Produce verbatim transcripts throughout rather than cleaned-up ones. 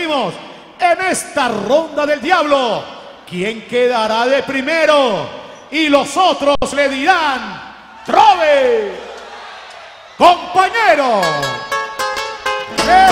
repetimos, en esta ronda del diablo, ¿quién quedará de primero? Y los otros le dirán, ¡trove, compañero! ¡Eh!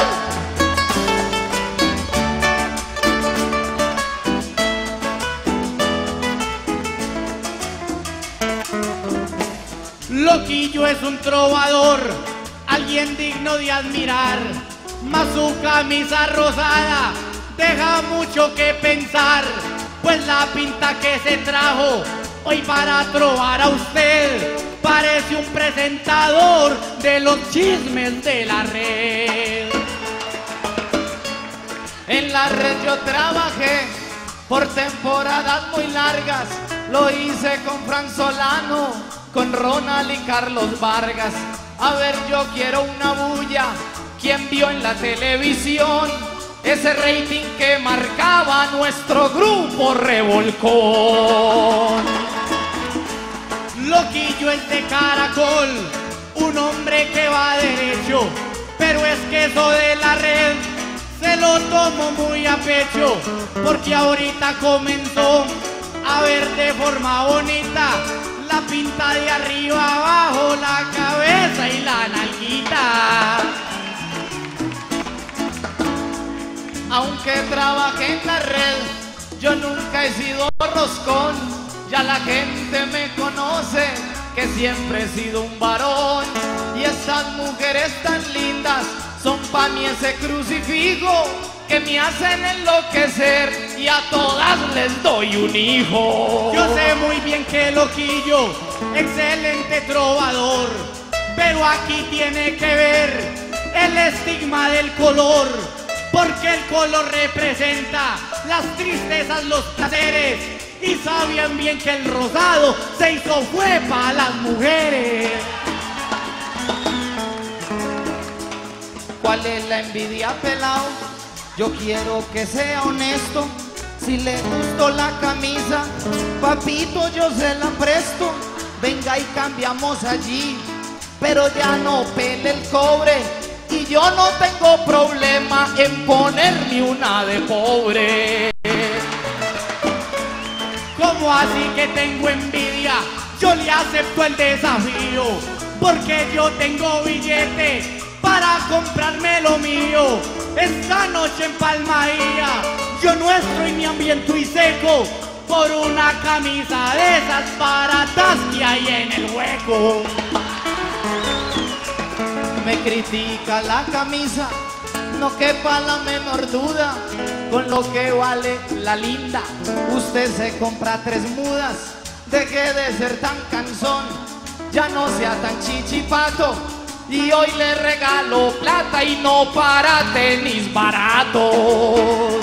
Loquillo es un trovador, alguien digno de admirar, mas su camisa rosada deja mucho que pensar, pues la pinta que se trajo hoy para trovar a usted parece un presentador de los chismes de la red. En la red yo trabajé por temporadas muy largas, lo hice con Fran Solano, con Ronald y Carlos Vargas. A ver, yo quiero una bulla. ¿Quién vio en la televisión ese rating que marcaba nuestro grupo Revolcón? Loquillo es de Caracol, un hombre que va derecho, pero es que eso de la red se lo tomo muy a pecho, porque ahorita comenzó a ver de forma bonita la pinta de arriba abajo, la cabeza y la nalguita. Aunque trabajé en la red, yo nunca he sido roscón. Ya la gente me conoce, que siempre he sido un varón. Y estas mujeres tan lindas son pa' mí ese crucifijo que me hacen enloquecer, y a todas les doy un hijo. Yo sé muy bien que Loquillo, excelente trovador, pero aquí tiene que ver el estigma del color, porque el color representa las tristezas, los placeres, y sabían bien que el rosado se hizo fue para las mujeres. ¿Cuál es la envidia, pelao? Yo quiero que sea honesto. Si le gustó la camisa, papito, yo se la presto. Venga y cambiamos allí, pero ya no pele el cobre. Y yo no tengo problema en ponerle una de pobre. ¿Cómo así que tengo envidia? Yo le acepto el desafío, porque yo tengo billete para comprarme lo mío. Esta noche en Palmaía yo no estoy ni hambriento y seco por una camisa de esas baratas que hay en el hueco. Me critica la camisa, no quepa la menor duda, con lo que vale la linda, usted se compra tres mudas. Deje de ser tan cansón, ya no sea tan chichipato, y hoy le regalo plata y no para tenis baratos.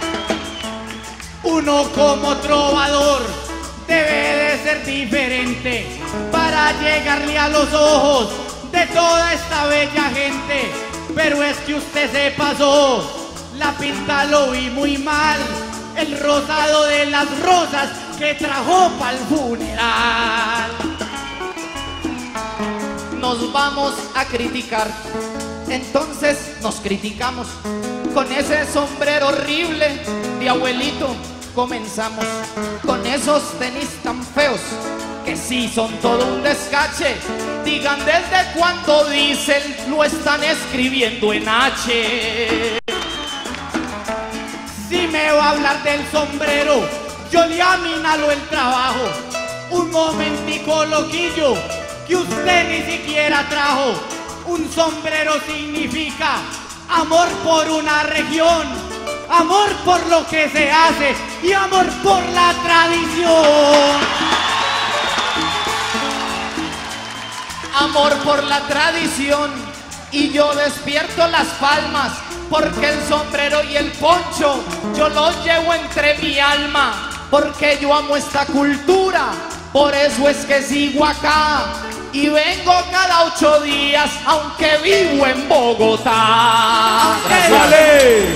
Uno como trovador debe de ser diferente para llegarle a los ojos de toda esta bella gente. Pero es que usted se pasó, la pinta lo vi muy mal, el rosado de las rosas que trajo pa'l funeral. Nos vamos a criticar, entonces nos criticamos. Con ese sombrero horrible de abuelito comenzamos, con esos tenis tan feos que sí son todo un descache. Digan desde cuándo dicen lo están escribiendo en H. Si me va a hablar del sombrero, yo le aminalo el trabajo. Un momentico, Loquillo, que usted ni siquiera trajo. Un sombrero significa amor por una región, amor por lo que se hace y amor por la tradición. Amor por la tradición, y yo despierto las palmas, porque el sombrero y el poncho yo los llevo entre mi alma, porque yo amo esta cultura, por eso es que sigo acá y vengo cada ocho días, aunque vivo en Bogotá. ¡Dale!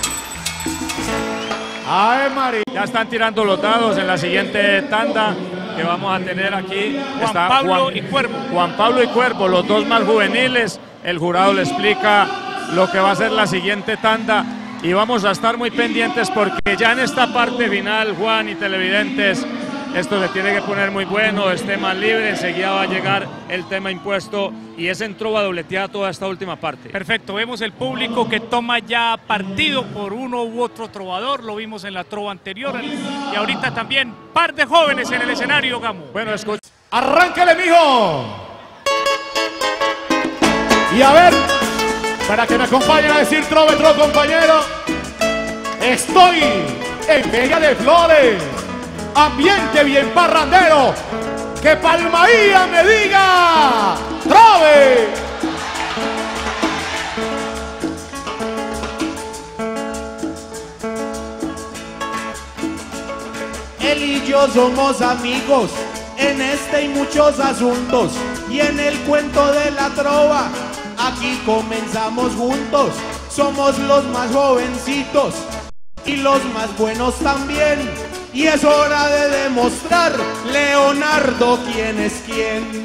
¡Ay, María! Ya están tirando los dados en la siguiente tanda que vamos a tener aquí. Juan Está Pablo Juan, y Cuervo. Juan Pablo y Cuervo, los dos más juveniles. El jurado le explica lo que va a ser la siguiente tanda. y vamos a estar muy pendientes porque ya en esta parte final, Juan y televidentes, esto se tiene que poner muy bueno, es tema libre, enseguida va a llegar el tema impuesto y es en trova dobleteada toda esta última parte. Perfecto, vemos el público que toma ya partido por uno u otro trovador, lo vimos en la trova anterior y ahorita también par de jóvenes en el escenario, Gamo. Bueno, escucha. ¡Arránquele, mijo! Y a ver, para que me acompañen a decir trove, trove, compañero, estoy en Vega de Flores. Ambiente bien parrandero, que Palmaía me diga ¡trove! Él y yo somos amigos en este y muchos asuntos, y en el cuento de la trova aquí comenzamos juntos. Somos los más jovencitos y los más buenos también. Y es hora de demostrar, Leonardo, quién es quién.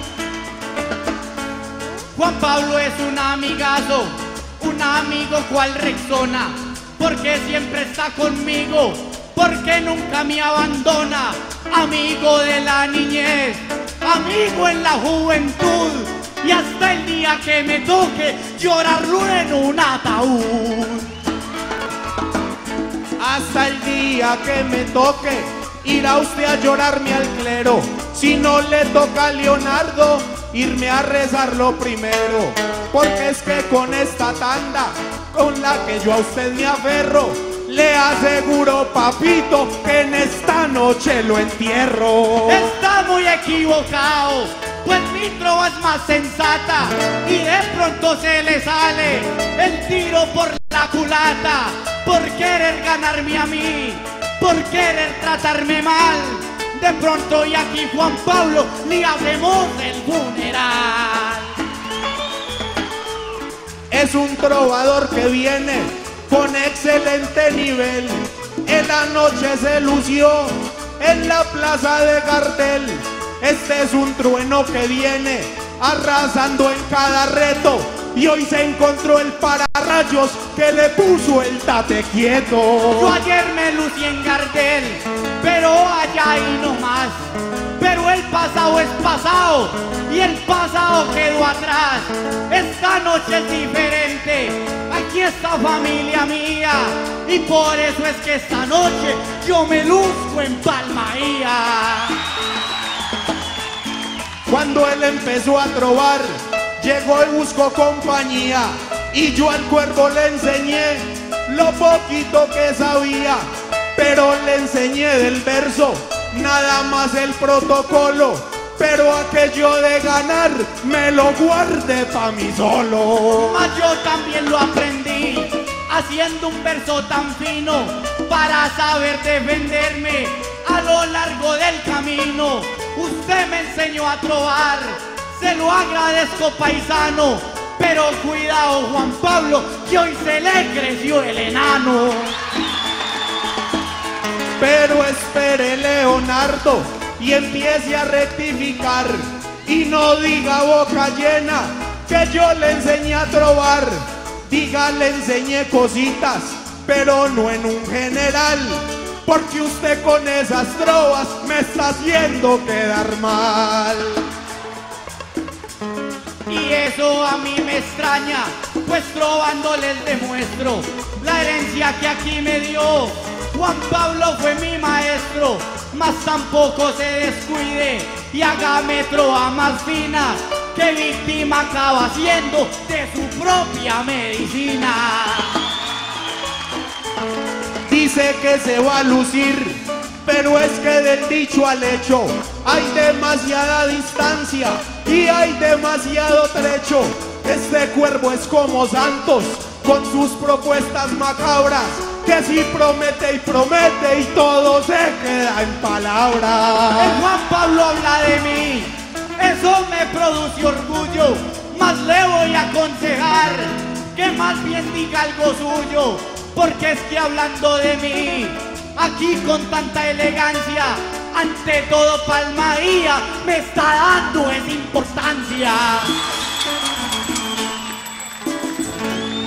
Juan Pablo es un amigazo, un amigo cual Rexona, porque siempre está conmigo, porque nunca me abandona. Amigo de la niñez, amigo en la juventud, y hasta el día que me toque llorarlo en un ataúd. Hasta el día que me toque, irá usted a llorarme al clero. Si no le toca a Leonardo, irme a rezarlo primero. Porque es que con esta tanda, con la que yo a usted me aferro, le aseguro, papito, que en esta noche lo entierro. Está muy equivocado, pues mi trova es más sensata, y de pronto se le sale el tiro por la culata, por querer ganarme a mí, por querer tratarme mal. De pronto y aquí Juan Pablo, le hablemos del funeral. Es un trovador que viene con excelente nivel. En la noche se lució en la plaza de cartel. Este es un trueno que viene arrasando en cada reto, y hoy se encontró el pararrayos que le puso el tate quieto. Yo ayer me lucí en Gardel, pero allá y no más. Pero el pasado es pasado y el pasado quedó atrás. Esta noche es diferente, aquí está familia mía, y por eso es que esta noche yo me luzco en Palmaía. Cuando él empezó a trovar, llegó y buscó compañía, y yo al cuervo le enseñé lo poquito que sabía, pero le enseñé del verso nada más el protocolo, pero aquello de ganar me lo guardé pa' mí solo. Mas yo también lo aprendí haciendo un verso tan fino para saber defenderme a lo largo del camino. Usted me enseñó a trovar, se lo agradezco, paisano, pero cuidado, Juan Pablo, que hoy se le creció el enano. Pero espere, Leonardo, y empiece a rectificar, y no diga boca llena que yo le enseñé a trovar. Diga, le enseñé cositas, pero no en un general, porque usted con esas trovas me está haciendo quedar mal. Y eso a mí me extraña, pues trovando les demuestro la herencia que aquí me dio. Juan Pablo fue mi maestro, mas tampoco se descuide y hágame trova más fina, que víctima acaba siendo de su propia medicina. Dice que se va a lucir, pero es que del dicho al hecho hay demasiada distancia y hay demasiado trecho. Este cuervo es como Santos con sus propuestas macabras, que si promete y promete y todo se queda en palabras. El Juan Pablo habla de mí, eso me produce orgullo, mas le voy a aconsejar que más bien diga algo suyo, porque es que hablando de mí, aquí con tanta elegancia, ante todo Palmaía me está dando esa importancia.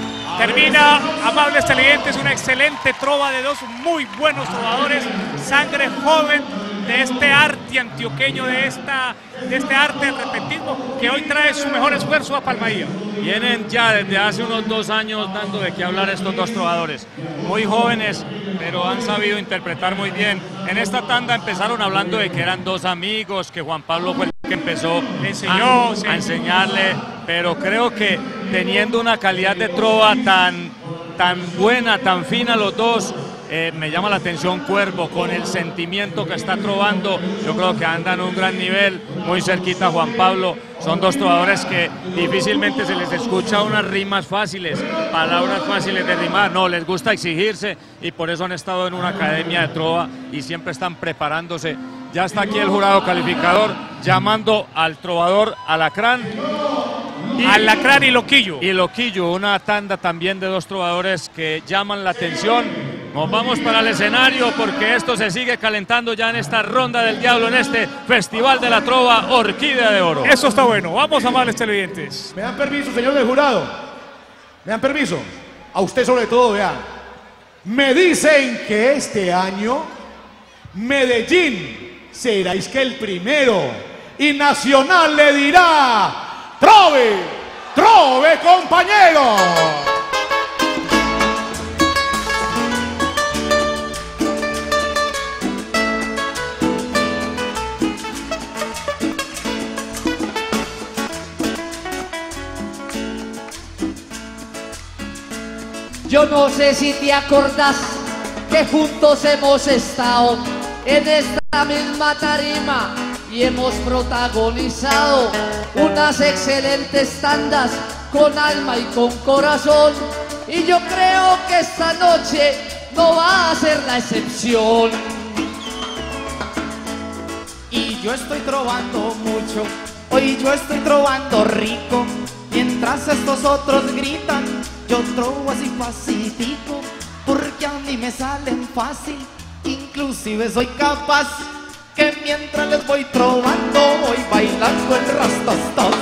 Termina, amables televidentes, una excelente trova de dos muy buenos trovadores, sangre joven de este arte antioqueño, de, esta, de este arte del repentismo, que hoy trae su mejor esfuerzo a Palmaía. Vienen ya desde hace unos dos años dando de qué hablar estos dos trovadores, muy jóvenes, pero han sabido interpretar muy bien. En esta tanda empezaron hablando de que eran dos amigos, que Juan Pablo fue el que empezó Le enseñó, a, sí. a enseñarle, pero creo que teniendo una calidad de trova tan, tan buena, tan fina los dos, eh, me llama la atención Cuervo, con el sentimiento que está trovando, yo creo que andan a un gran nivel, muy cerquita a Juan Pablo. Son dos trovadores que difícilmente se les escucha unas rimas fáciles, palabras fáciles de rimar, no, les gusta exigirse y por eso han estado en una academia de trova y siempre están preparándose. Ya está aquí el jurado calificador llamando al trovador Alacrán. Y, Alacrán y Loquillo. Y Loquillo, una tanda también de dos trovadores que llaman la atención. Nos vamos para el escenario porque esto se sigue calentando ya en esta ronda del diablo, en este Festival de la Trova Orquídea de Oro. Eso está bueno. Vamos, amables televidentes. ¿Me dan permiso, señor del jurado? ¿Me dan permiso? A usted sobre todo, vea. Me dicen que este año Medellín será es que el primero y Nacional le dirá: ¡Trove! ¡Trove, compañero! Yo no sé si te acordás que juntos hemos estado en esta misma tarima y hemos protagonizado unas excelentes tandas con alma y con corazón, y yo creo que esta noche no va a ser la excepción. Y yo estoy trovando mucho, hoy yo estoy trovando rico, mientras estos otros gritan, yo trovo así facilito, porque a mí me salen fácil, inclusive soy capaz que mientras les voy trovando voy bailando el rastastas.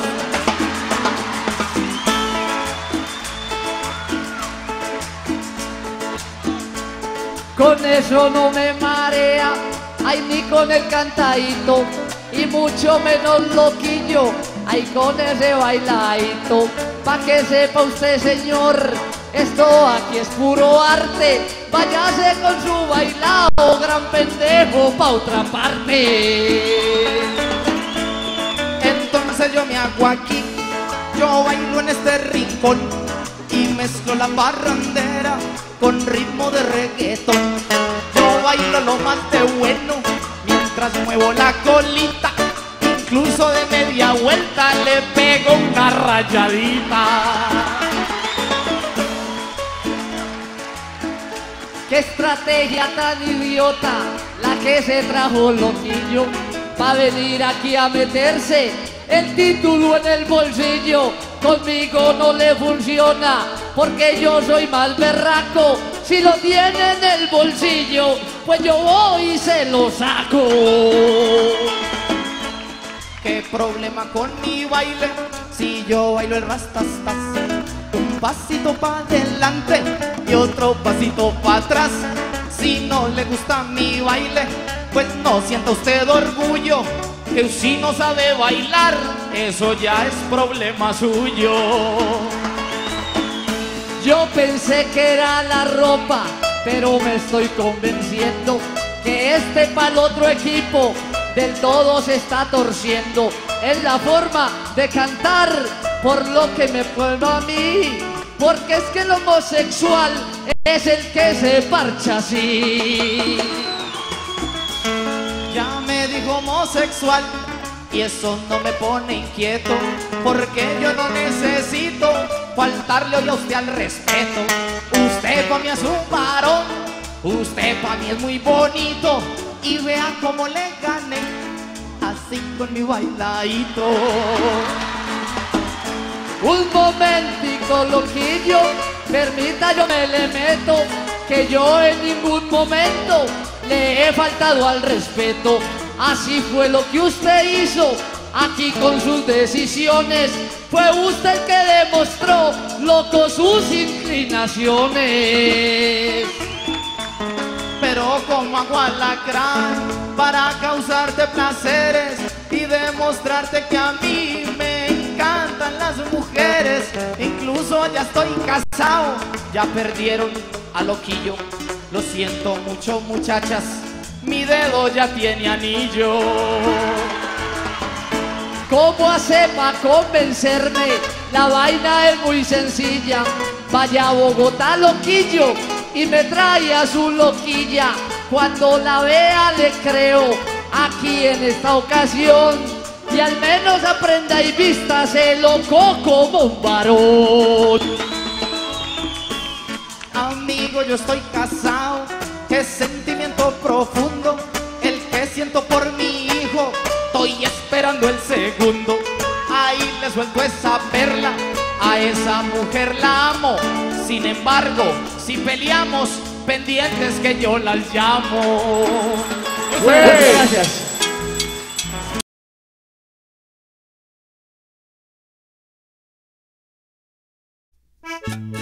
Con eso no me marea, ay, ni con el cantadito, y mucho menos Loquillo, ay, con ese bailadito. Pa' que sepa usted, señor, esto aquí es puro arte, váyase con su bailado, gran pendejo, pa' otra parte. Entonces yo me hago aquí, yo bailo en este rincón y mezclo la parrandera con ritmo de reggaetón. Yo bailo lo más de bueno mientras muevo la colita, incluso de media vuelta le pego una rayadita. Qué estrategia tan idiota la que se trajo Loquillo, pa' venir aquí a meterse el título en el bolsillo. Conmigo no le funciona, porque yo soy más berraco. Si lo tiene en el bolsillo, pues yo voy y se lo saco. ¿Qué problema con mi baile? Si yo bailo el rastastas, un pasito para adelante y otro pasito para atrás. Si no le gusta mi baile, pues no sienta usted orgullo, que si no sabe bailar, eso ya es problema suyo. Yo pensé que era la ropa, pero me estoy convenciendo que este pa'l otro equipo del todo se está torciendo. Es la forma de cantar, por lo que me puedo a mí, porque es que el homosexual es el que se parcha así. Ya me dijo homosexual y eso no me pone inquieto, porque yo no necesito faltarle hoy a usted al respeto. Usted pa' mí es un varón, usted pa' mí es muy bonito, y vea cómo le gané, así con mi bailadito. Un momentico, Loquillo, permita yo me le meto, que yo en ningún momento le he faltado al respeto. Así fue lo que usted hizo aquí con sus decisiones. Fue usted el que demostró, loco, sus inclinaciones. Pero como hago alacrán para causarte placeres y demostrarte que a mí me encantan las mujeres. Incluso ya estoy casado, ya perdieron a loquillo. Lo siento mucho, muchachas, mi dedo ya tiene anillo. ¿Cómo hace para convencerme? La vaina es muy sencilla. Vaya a Bogotá, loquillo, y me trae a su loquilla. Cuando la vea le creo, aquí en esta ocasión. Y al menos aprenda y vístase loco como un varón. Amigo, yo estoy casado, qué sentimiento profundo el que siento por mi hijo. Estoy esperando el segundo. Ahí le suelto esa perla, a esa mujer la amo. Sin embargo, si peleamos, pendientes que yo las llamo. Pues, Gracias.